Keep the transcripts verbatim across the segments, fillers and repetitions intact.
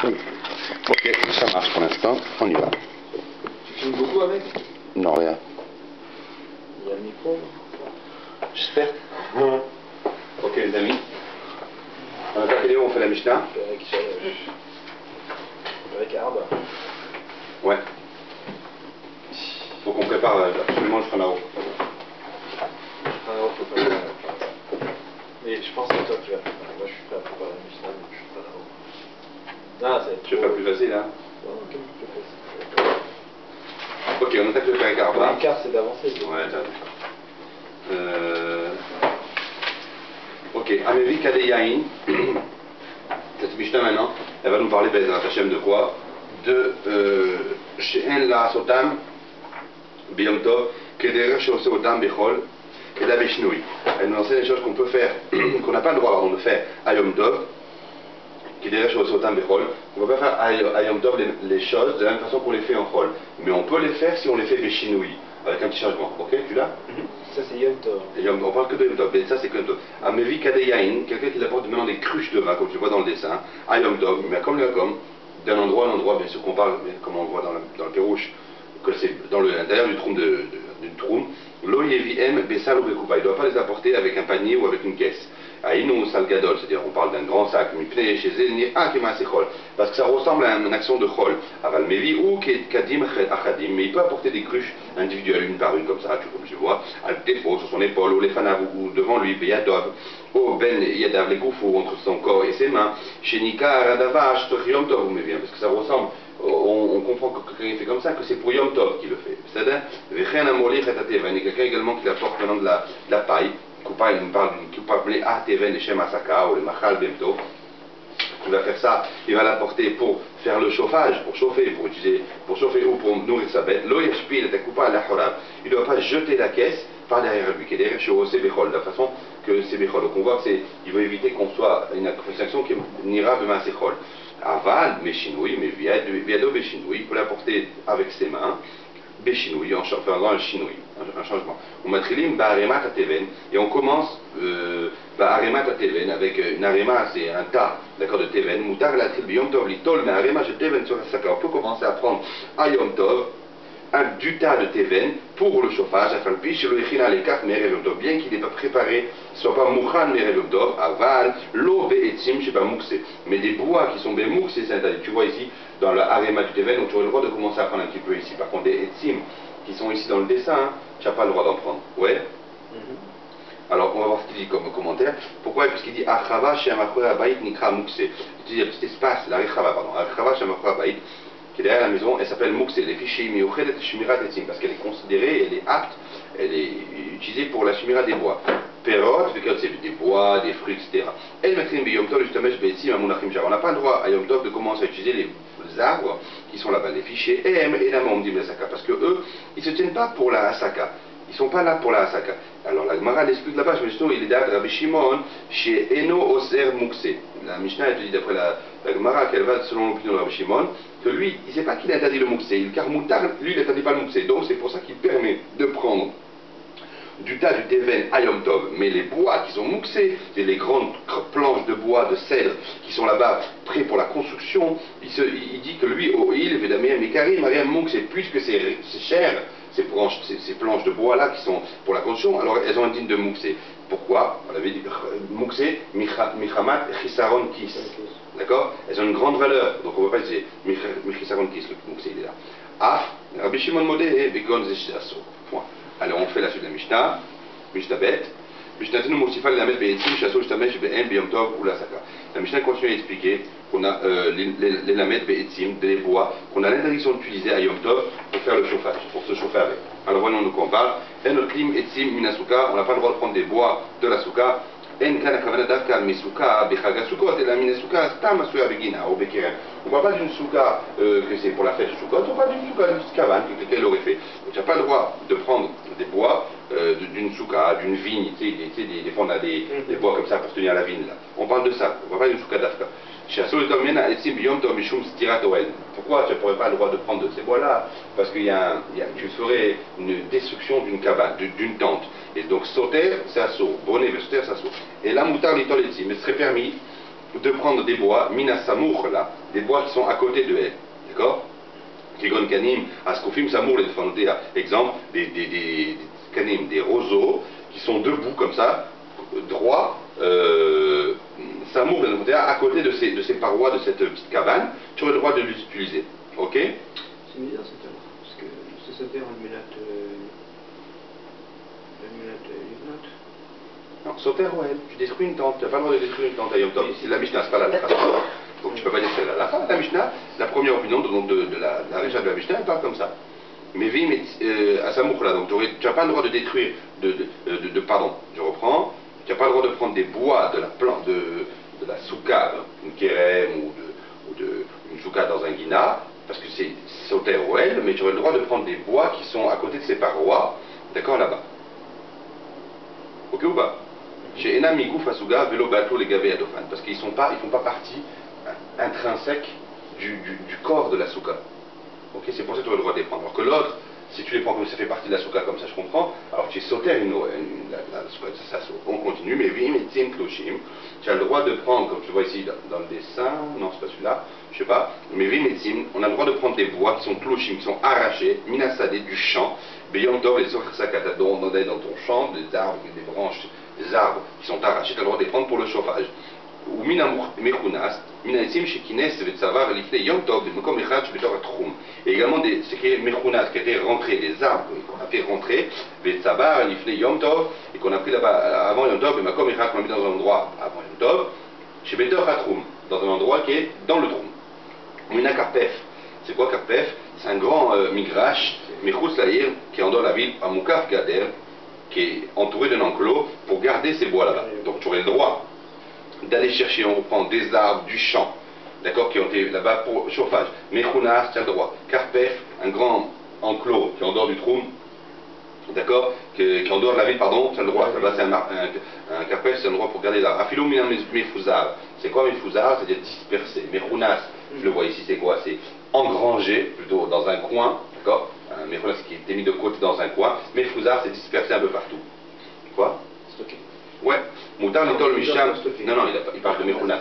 Ok, ça marche pour l'instant, on y va. Tu filmes beaucoup avec? Non, rien. Il y a le micro? J'espère. Mmh. Ok les amis, on a quelle heure on fait la Mishnah? Avec, euh, avec Arba. Ouais. Faut qu'on prépare absolument le Franao. Alors, faut pas le faire. Mais je pense que toi tu vas faire. Moi je suis prêt à préparer la Mishnah, donc je suis pas là-haut. Ah, ça va être Je vais faire plus facile hein. Non, non, plus facile. Ok, on attaque le faire avec Arba. L'écart c'est d'avancer. Ouais, d'accord. Euh... Ok, Amevi Kadeyain. Cette Mishnah maintenant, elle va nous parler Bezrat Hashem de quoi? De She'en la Sotam Biyom Tov Kedera She'ose Otam Bechol Keda Beshnui. Elle nous enseigne des choses qu'on peut faire, qu'on n'a pas le droit pardon, de faire à Yom Tov. Kedera She'ose Otam Bechol. On ne peut pas faire à Yom Tov les, les choses de la même façon qu'on les fait en Chol. Mais on peut les faire si on les fait Beshinui. Avec un petit changement. Ok, tu l'as? Ça c'est Yom Tov. On parle que de Yom Tov, mais ça c'est que Yom Tov. Amevi Kadeyain, quelqu'un qui apporte maintenant des cruches de vin, comme tu vois dans le dessin, à Yom Tov, mais comme le comme, d'un endroit à un endroit, bien sûr qu'on parle, comme on le voit dans, la, dans le Pérouche, que c'est dans l'intérieur du troum de, d'une troum, lo yeviem besal ou bekoupa, il ne doit pas les apporter avec un panier ou avec une caisse. Aïnou salgadol, c'est-à-dire on parle d'un grand sac, parce que ça ressemble à une action de chol. Aval mevi ou kadim achadim, mais il peut apporter des cruches individuelles, une par une, comme ça, comme tu vois, al défaut sur son épaule, ou les fanav, ou devant lui, beyadov, ou ben yadav, les goufous entre son corps et ses mains, shenika radavash, yom tov, mais bien, parce que ça ressemble. On, on comprend que quelqu'un fait comme ça, que c'est pour Yom Tov qu'il le fait. C'est-à-dire, il y a quelqu'un également qui apporte maintenant de la, de la paille. Coupa, il nous parle d'une coupa appelée Ateven et Shem Asaka ou le Machal Bemto. Il va faire ça, il va l'apporter pour faire le chauffage, pour chauffer, pour utiliser, pour chauffer ou pour nourrir sa bête. Lo yashpil et coupa la horab. Il ne doit pas jeter la caisse par derrière lui, qui est derrière chez Ose Bechol, de la façon que c'est Bechol. Donc on voit que il veut éviter qu'on soit une action qui n'ira de Masechol. Aval, Meshinoui, mais Viado Beshinoui, il peut l'apporter avec ses mains, Beshinoui, en faisant un chinoui, un, un changement. On matrilim Ba'aremat Ateven, et on commence euh, Ba'aremat Ateven avec une arema, c'est un tas, d'accord, de Teven, Moutar la tribu Yom Tov, l'itol, mais arema, je Teven sur la saka. On peut commencer à prendre à Yom Tov un du tas de Teven pour le chauffage, afin de picher le Echina les quatre Merev Yom Tov, bien qu'il n'est pas préparé, soit pas Mouchan Merev Yom Tov, Aval, Lo Ve'etzim, je sais pas Mouxé, mais des bois qui sont des Mouxé, c'est-à-dire, tu vois ici, dans la arema du Teven, donc tu aurais le droit de commencer à prendre un petit peu ici. Par contre, des Etzim qui sont ici dans le dessin, hein, tu n'as pas le droit d'en prendre. Ouais? Mm-hmm. Alors, on va voir ce qu'il dit comme commentaire. Pourquoi? Parce qu'il dit Achava Shemachora Baït Nikra Mouxé. Il y a un petit espace, la Rechava, pardon. Achava Shemachora Baït, qui est derrière la maison, elle s'appelle Mouxé, les fichiers Miochet et Shmirat Etzim, parce qu'elle est considérée, elle est apte, elle est utilisée pour la Shmira des bois. Perot, c'est des bois, des fruits, et cetera. Elle mettra une Yom Tov, justement, on n'a pas le droit à Yom Tov de commencer à utiliser les arbres qui sont là-bas, les fichiers M et la Mom dit Asaka, parce que eux, ils ne se tiennent pas pour la Asaka. Ils ne sont pas là pour la Asaka. Alors la Gemara l'explique là-bas, je me suis dit, il est d'Ad Rabbi Shimon chez Eno Oser Mouxé. La Mishnah, elle te dit d'après la, la Gemara qu'elle va selon l'opinion de Rabbi Shimon, que lui, il ne sait pas qu'il a interdit le Mouxé. Car Moutar, lui, il n'interdit pas le Mouxé. Donc c'est pour ça qu'il permet de prendre du tas du Teven à Yom Tov, mais les bois qui sont mouxés, c'est les grandes planches de bois, de cèdre, qui sont là-bas, prêts pour la construction, il, se, il dit que lui, au il, évidemment, mais Karim, Mariam Mouxé, puisque c'est cher, ces planches, ces, ces planches de bois-là qui sont pour la construction, alors elles ont un digne de Mouxé. Pourquoi? On avait dit Mouxé, Michamat, Chisaron Kis. D'accord? Elles ont une grande valeur, donc on ne va pas dire Michisaron Kis, le Mouxé, il est là. Af, Rabbi Shimon Modé, Begon Zeshasso. Point. Alors on fait la suite de la Mishnah, Mishnah bête. Mishnah nous moustifal la mettre be'etzim, chasso, shtamesh, be'en, b'yom tov, ou la saka. La Mishnah continue à expliquer qu'on a euh, les, les, les lamettes be'etzim, des bois, qu'on a l'interdiction d'utiliser à Yom Tov pour faire le chauffage, pour se chauffer avec. Alors voyons nous qu'on parle. En klim etzim minasuka, on n'a pas le droit de prendre des bois de la souka. En kana kavana davka misuka, bechaga sukot, et la minasuka, stam asuya begina, ou bekeren. On ne parle pas d'une souka euh, que c'est pour la fête de Sukkot, on parle d'une souka, d'une cabane que quelqu'un l'aurait fait. Donc tu n'as pas le droit de prendre des bois euh, d'une souka, d'une vigne, tu sais, des, des, des fois on a des, des bois comme ça pour tenir la vigne là. On parle de ça, on ne parle pas d'une souka d'Afka. Pourquoi tu n'aurais pas le droit de prendre de ces bois-là? Parce que y a, y a, tu ferais une destruction d'une cabane, d'une tente. Et donc sauter, c'est assaut. Bonnet, sauter, c'est assaut. Et là, moutar, litol, mais ce serait permis de prendre des bois, mina samour là, des bois qui sont à côté de elle. D'accord? Kigon kanim, askofim samour, les fanotés, exemple, des, des, des, des, des roseaux qui sont debout comme ça, droit, euh, samour, les à côté de ces, de ces parois de cette petite cabane, tu aurais le droit de les utiliser. Ok? C'est bizarre cette heure, parce que c'est cette heure, le minat. Le minat Livnot. Non, sauter ou elle, tu détruis une tente, tu n'as pas le droit de détruire une tente à Yom Tov. C'est la Mishnah, c'est pas la Lacha. Donc tu ne peux pas détruire la Lacha. La Mishnah, la première opinion de, de, de la, la Récha de la Mishnah, elle parle comme ça. Mais vi, mais euh, à Samouk là, donc tu n'as pas le droit de détruire, de, de, de, de, pardon, je reprends, tu n'as pas le droit de prendre des bois de la plante, de, de la souka, une kérem ou, de, ou de, une souka dans un guina, parce que c'est sauter ou elle, mais tu aurais le droit de prendre des bois qui sont à côté de ces parois, d'accord, là-bas. Ok ou pas? Chez Enamigou Fasuga, Vélo Bateau, les Gavé Adofan, parce qu'ils ne font pas partie intrinsèque du, du, du corps de la souka. Ok, c'est pour ça que tu as le droit de les prendre. Alors que l'autre, si tu les prends comme ça fait partie de la souka, comme ça je comprends, alors tu es sauté une, une, la, la, la souka, ça, ça, on continue, mais oui, mais Tim Kloshim, tu as le droit de prendre, comme tu vois ici dans, dans le dessin, non c'est pas celui-là, je sais pas, mais oui, mais Tim, on a le droit de prendre des bois qui sont Kloshim, qui sont arrachés, minasadés du champ, Beyond Dor, les autres sakata, dans ton champ, des arbres, des branches, des arbres qui sont arrachés, tu as le droit de les prendre pour le chauffage. Ou mina mechunas, mina etzim shekines vetzavar lifnei yom tov b'mekom echad shebetor hatchum. Et également des, c'est qui est mechunas, qui a été rentré, des arbres qu'on a fait rentrer, vetzavar lifnei yom tov, et qu'on a pris là-bas avant yom tov, b'mekom echad qu'on a mis dans un endroit avant yom tov, shebetor hatchum, dans un endroit qui est dans le trum. Mina karpef, c'est quoi karpef? C'est un grand euh, migrash, mechutz la'ir, qui est en dehors de la ville, à Mukaf Gader, qui est entouré d'un enclos pour garder ces bois là-bas. Donc tu aurais le droit d'aller chercher, on reprend des arbres du champ, d'accord, qui ont été là-bas pour chauffage. Mechunas, tu as le droit. Karpef, un grand enclos qui est en dehors du trou, d'accord, qui, qui est en dehors de la ville, pardon, tu as le droit. Là-bas, c'est un, un, un karpef, c'est un endroit pour garder l'art. Afilo mina mefuzar, c'est quoi mefuzar? C'est-à-dire dispersé. Mechunas, je le vois ici, c'est quoi? C'est engrangé, plutôt dans un coin, d'accord. Un mechunas qui est mis de côté dans un coin. Mefuzar, c'est dispersé un peu partout. Quoi? Stocké. Ouais, Moutar Litol Misham. Non, non, il, a, il parle de Mechunas.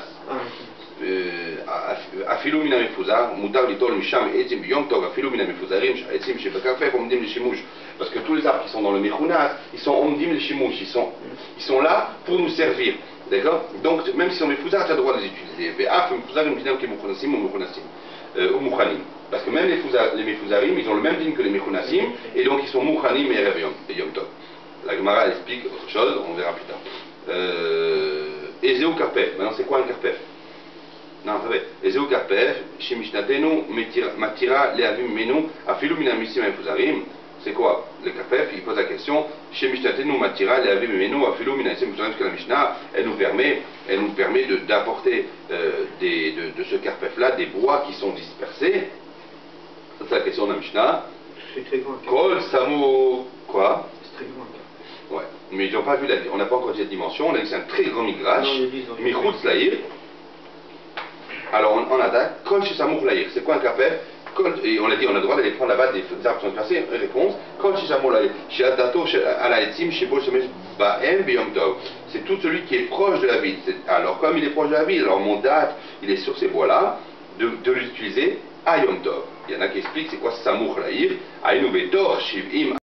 Afilou mina mefuzar, Moutar Litol Misham, Etzim Yom Tov, Afilou mina mefuzarim, Etzim Shebakafef, Omdim le Shimouj. Parce que tous les arbres qui sont dans le Mechunas, ils sont Omdim le Shimouj, ils sont, ils sont là pour nous servir. D'accord? Donc, même si on mefuzar, tu as le droit de les utiliser. Ve'af mefuzarim, Dinam ke Mechunasim ou Mechunasim. Ou Mouchanim. Parce que même les, les mefuzarim, ils ont le même din que les Mechunasim, et donc ils sont Mouchanim et Yom Tov. La Gemara explique autre chose, on verra plus tard. Euh, Ezeu Karpef, maintenant c'est quoi un Karpef? Non, vous savez, Ezeu Karpef, Shemishnatenu, Matira, Leavim Menu, Afilu Minamissim Mefuzarim. C'est quoi? Le Karpef, il pose la question, Shemishnatenu, Matira, Leavim Menu, Afilu Minamissim Mefuzarim, parce que la Mishnah, elle nous permet, elle nous permet d'apporter euh, de, de ce Karpef-là des bois qui sont dispersés. Ça, c'est la question de la Mishnah. C'est très grand. Kol Samu. Quoi? C'est très grand. Ouais, mais ils n'ont pas vu la, on n'a pas encore dit cette dimension, on a dit que c'est un très grand migrash, Michutz Laïr. Alors on, on attaque, Kol Shisamour Laïr, c'est quoi un karpef? Et on a dit, on a le droit d'aller prendre là-bas des, des arbres qui sont passés. Réponse, Kol Shisamour Laïr, Shiadato, Alaetzim, Shibol Shemesh Baem Beyom Tov. C'est tout celui qui est proche de la ville. Alors comme il est proche de la ville, alors mon date, il est sur ces bois-là, de, de l'utiliser à Yom Tov. Il y en a qui expliquent c'est quoi Samour Laïr, Aïnou Betor, Shivim.